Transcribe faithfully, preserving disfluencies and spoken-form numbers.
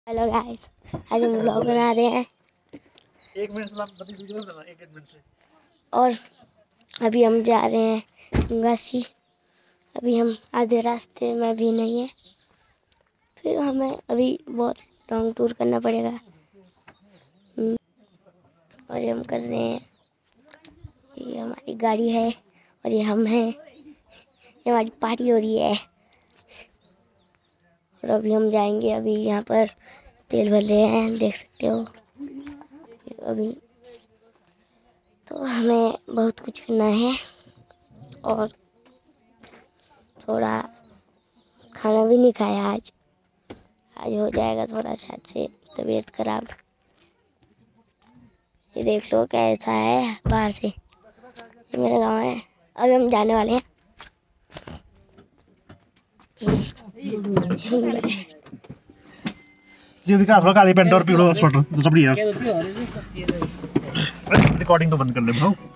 Hello guys, आज हम vlog बना रहे हैं। एक मिनट से वीडियो बना एक मिनट से। और अभी हम जा रहे हैं गंगासी। अभी हम आधे रास्ते में भी नहीं है, फिर हमें अभी बहुत लॉन्ग टूर करना पड़ेगा। और ये हम कर रहे हैं, ये हमारी गाड़ी है और ये हम हैं, ये हमारी पार्टी हो रही है। और अभी हम जाएंगे, अभी यहाँ पर तेल भर रहे हैं, देख सकते हो। अभी तो हमें बहुत कुछ करना है और थोड़ा खाना भी नहीं खाया आज आज हो जाएगा थोड़ा शायद से तबीयत खराब। ये देख लो कैसा है बाहर से, ये मेरा गांव है। अभी हम जाने वाले हैं। जी दिखा थोड़ा काली पेंट और पीला स्वेटर तो सब बढ़िया। रिकॉर्डिंग तो बंद कर ले भाऊ।